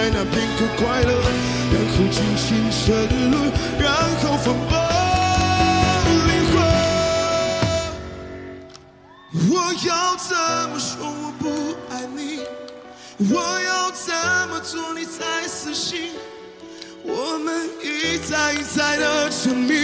在那片刻快乐，然后尽情沉沦，然后放爆灵魂。我要怎么说我不爱你？我要怎么做你才死心？我们一再一再的证明。